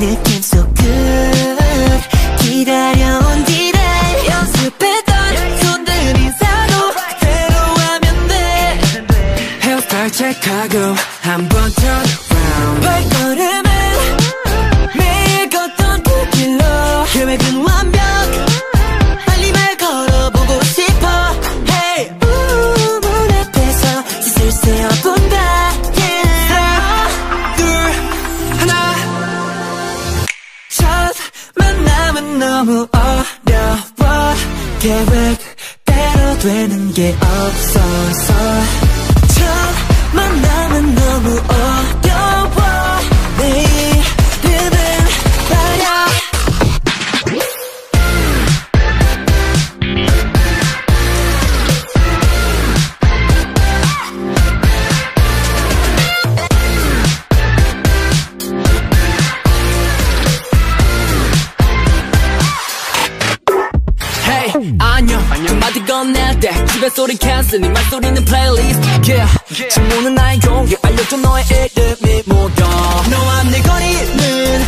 느낌 so good 기다려온 뒤를 연습했던 손들 인사도 그대로 하면 돼 헤어스타일 체크하고 한번 turn around 발걸음은 매일 걷던 그 길로 계획은 완벽 빨리 말 걸어보고 싶어 Hey 문 앞에서 짓을 세어본다 너무 어려워 계획대로 되는 게 없어서 첫 만남은 너무 어려워 내 이름은 말야 안녕 한마디 건넬 때 집에 소리 캔슬 네 말소리는 플레이리스트 yeah. 친구는 나의 용기 알려줘 너의 이름이 뭐야 너와 내 거리는